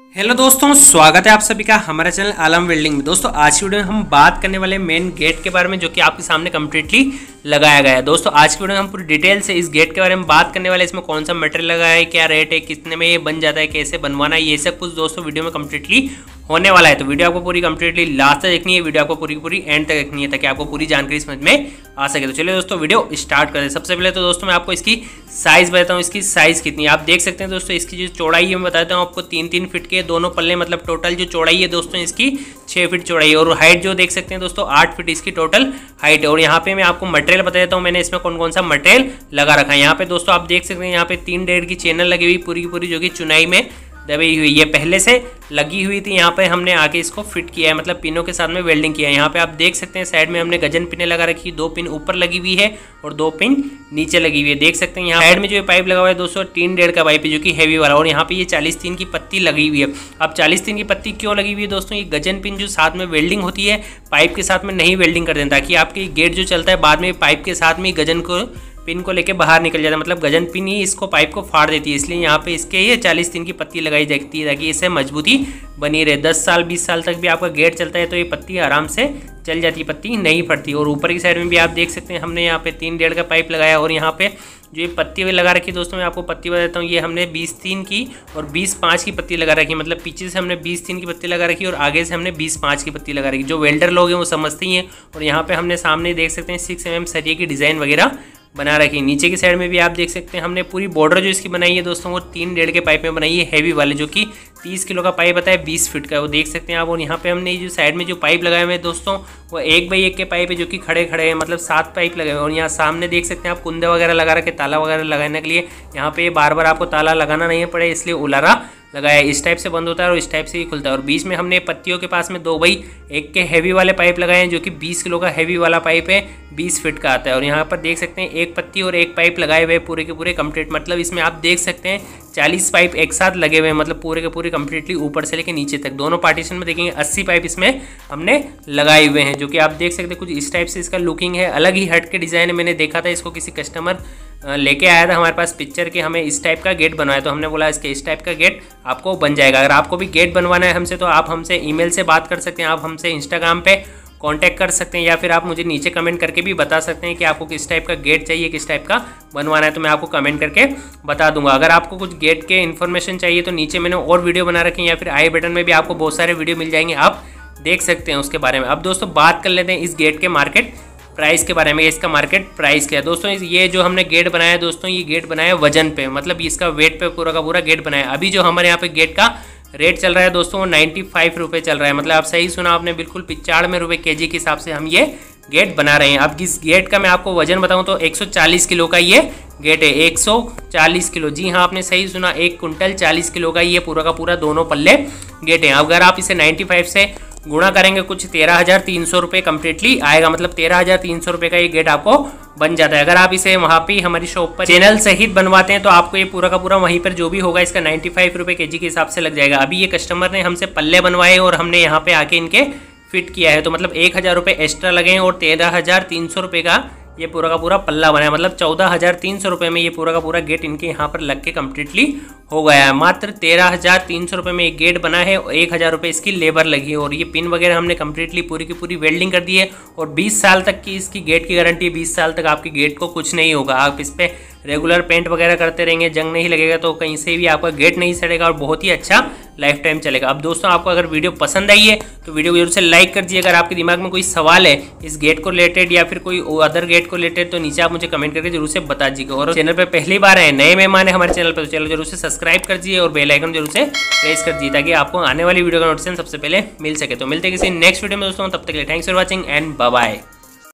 Hello दोस्तों, स्वागत है आप सभी का हमारे चैनल आलम वेल्डिंग में। दोस्तों आज की वीडियो में हम बात करने वाले मेन गेट के बारे में, जो कि आपके सामने कम्प्लीटली लगाया गया है। दोस्तों आज की वीडियो में हम पूरी डिटेल से इस गेट के बारे में बात करने वाले, इसमें कौन सा मटेरियल लगा है, क्या रेट है, कितने में ये बन जाता है, कैसे बनवाना है, ये सब कुछ दोस्तों वीडियो में कम्प्लीटली होने वाला है। तो वीडियो आपको पूरी कम्प्लीटली लास्ट तक देखनी है, वीडियो आपको पूरी एंड तक देखनी है, ताकि आपको पूरी जानकारी समझ में आ सके। तो चलिए दोस्तों वीडियो स्टार्ट करें। सबसे पहले तो दोस्तों मैं आपको इसकी साइज़ बताता हूँ। इसकी साइज़ कितनी है आप देख सकते हैं दोस्तों। इसकी जो चौड़ाई है मैं बताता हूँ आपको 3-3 फीट के दोनों पल्ले, मतलब टोटल जो चौड़ाई है दोस्तों इसकी 6 फीट चौड़ाई है। और हाइट जो देख सकते हैं दोस्तों 8 फीट इसकी टोटल हाइट है। और यहाँ पे मैं आपको मटेरियल बता देता हूँ, मैंने इसमें कौन कौन सा मटेरियल लगा रखा है। यहाँ पे दोस्तों आप देख सकते हैं, यहाँ पे 3 डेढ़ की चैनल लगी हुई पूरी की पूरी, जो कि चुनाई में दबी हुई, ये पहले से लगी हुई थी। यहाँ पे हमने आके इसको फिट किया है, मतलब पिनों के साथ में वेल्डिंग किया है। यहाँ पे आप देख सकते हैं साइड में हमने गजन पिने लगा रखी, 2 पिन ऊपर लगी हुई है और 2 पिन नीचे लगी हुई है। देख सकते हैं यहाँ साइड में जो पाइप लगा हुआ है दोस्तों 3 डेढ़ का पाइप है, जो कि हैवी वाला। और यहाँ पे ये 40-3 की पत्ती लगी हुई है। अब 40-3 की पत्ती क्यों लगी हुई है दोस्तों? ये गजन पिन जो साथ में वेल्डिंग होती है पाइप के साथ में नहीं वेल्डिंग कर देता, ताकि आपकी गेट जो चलता है बाद में पाइप के साथ में गजन को पिन को लेके बाहर निकल जाता है, मतलब गजन पिन ही इसको पाइप को फाड़ देती है। इसलिए यहाँ पे इसके ये 40-3 की पत्ती लगाई जाती है, ताकि इससे मजबूती बनी रहे। 10 साल 20 साल तक भी आपका गेट चलता है तो ये पत्ती आराम से चल जाती है, पत्ती नहीं फटती। और ऊपर की साइड में भी आप देख सकते हैं हमने यहाँ पे 3 डेढ़ का पाइप लगाया। और यहाँ पे जो ये पत्ती भी लगा रखी है दोस्तों, मैं आपको पत्ती बता देता हूँ। ये हमने 20-3 की और 20-5 की पत्ती लगा रखी है, मतलब पीछे से हमने 20-3 की पत्ती लगा रखी है और आगे से हमने 20-5 की पत्ती लगा रखी है। जो वेल्डर लोग हैं वो समझते ही हैं। और यहाँ पे हमने सामने देख सकते हैं 6 mm सरिये की डिज़ाइन वगैरह बना रखी है। नीचे की साइड में भी आप देख सकते हैं हमने पूरी बॉर्डर जो इसकी बनाई है दोस्तों, वो 3 डेढ़ के पाइप में बनाई है, हैवी वाले, जो कि 30 किलो का पाइप आता है 20 फीट का, वो देख सकते हैं आप। और यहाँ पे हमने जो साइड में जो पाइप लगाए हुए हैं दोस्तों, वो 1x1 के पाइप है, जो कि खड़े हैं, मतलब 7 पाइप लगे हुए हैं। और यहाँ सामने देख सकते हैं आप कुंदे वगैरह लगा रखे, ताला वगैरह लगाने के लिए। यहाँ पे बार बार आपको ताला लगाना नहीं पड़े, इसलिए उलारा लगाया। इस टाइप से बंद होता है और इस टाइप से ही खुलता है। और बीच में हमने पत्तियों के पास में 2x1 के हैवी वाले पाइप लगाए हैं, जो कि 20 किलो का हैवी वाला पाइप है, 20 फीट का आता है। और यहाँ पर देख सकते हैं 1 पत्ती और 1 पाइप लगाए हुए पूरे के पूरे कंप्लीट, मतलब इसमें आप देख सकते हैं 40 पाइप एक साथ लगे हुए हैं, मतलब पूरे के पूरे कंप्लीटली ऊपर से लेकर नीचे तक। दोनों पार्टीशन में देखेंगे 80 पाइप इसमें हमने लगाए हुए हैं, जो कि आप देख सकते हैं कुछ इस टाइप से इसका लुकिंग है। अलग ही हट के डिज़ाइन है। मैंने देखा था इसको, किसी कस्टमर लेके आया था हमारे पास पिक्चर के, हमें इस टाइप का गेट बनवाया, तो हमने बोला इसके इस टाइप का गेट आपको बन जाएगा। अगर आपको भी गेट बनवाना है हमसे, तो आप हमसे ईमेल से बात कर सकते हैं, आप हमसे इंस्टाग्राम पे कांटेक्ट कर सकते हैं, या फिर आप मुझे नीचे कमेंट करके भी बता सकते हैं कि आपको किस टाइप का गेट चाहिए, किस टाइप का बनवाना है, तो मैं आपको कमेंट करके बता दूंगा। अगर आपको कुछ गेट के इन्फॉर्मेशन चाहिए तो नीचे मैंने और वीडियो बना रखे हैं, या फिर आई बटन में भी आपको बहुत सारे वीडियो मिल जाएंगे, आप देख सकते हैं उसके बारे में। अब दोस्तों बात कर लेते हैं इस गेट के मार्केट प्राइस के बारे में। इसका मार्केट प्राइस क्या है दोस्तों? ये जो हमने गेट बनाया है दोस्तों, ये गेट बनाया वजन पे, मतलब इसका वेट पे पूरा का पूरा गेट बनाया है। अभी जो हमारे यहाँ पे गेट का रेट चल रहा है दोस्तों, वो 95 रुपये चल रहा है, मतलब आप सही सुना आपने, बिल्कुल 95 रुपये kg के हिसाब से हम ये गेट बना रहे हैं। अब इस गेट का मैं आपको वजन बताऊं तो 140 किलो का ये गेट है, 140 किलो। जी हाँ, आपने सही सुना, 1 कुंटल 40 किलो का ये पूरा का पूरा दोनों पल्ले गेट है। अगर आप इसे 95 से गुणा करेंगे कुछ 13,300 रुपये कम्प्लीटली आएगा, मतलब 13,300 रुपये का ये गेट आपको बन जाता है। अगर आप इसे वहाँ पे हमारी शॉप पर चैनल सहित बनवाते हैं तो आपको ये पूरा का पूरा वहीं पर जो भी होगा इसका 95 रुपये kg के हिसाब से लग जाएगा। अभी ये कस्टमर ने हमसे पल्ले बनवाए और हमने यहाँ पे आके इनके फिट किया है, तो मतलब 1,000 रुपये एक्स्ट्रा लगे हैं और 13,300 रुपये का ये पूरा का पूरा पल्ला बना है, मतलब 14,300 रुपये में ये पूरा का पूरा गेट इनके यहाँ पर लग के कम्प्लीटली हो गया है। मात्र 13,300 रुपये में ये गेट बना है और 1,000 रुपये इसकी लेबर लगी है। और ये पिन वगैरह हमने कम्प्लीटली पूरी की पूरी वेल्डिंग कर दी है। और 20 साल तक की इसकी गेट की गारंटी है, 20 साल तक आपकी गेट को कुछ नहीं होगा। आप इस पर रेगुलर पेंट वगैरह करते रहेंगे, जंग नहीं लगेगा, तो कहीं से भी आपका गेट नहीं सड़ेगा और बहुत ही अच्छा लाइफ टाइम चलेगा। अब दोस्तों आपको अगर वीडियो पसंद आई है तो वीडियो को जरूर से लाइक कर दीजिए। अगर आपके दिमाग में कोई सवाल है इस गेट को रिलेटेड या फिर कोई अदर गेट को रिलेटेड, तो नीचे आप मुझे कमेंट करके जरूर से बता दीजिएगा। और चैनल पर पहली बार है, नए मेहमान है हमारे चैनल पर, तो चैनल जरूर से सब्सक्राइब कर दीजिए और बेल आइकन जरूर से प्रेस कर दीजिए, ताकि आपको आने वाली वीडियो का नोटिफिकेशन सबसे पहले मिल सके। तो मिलते हैं किसी नेक्स्ट वीडियो में दोस्तों, तब तक के लिए thanks for watching and bye bye.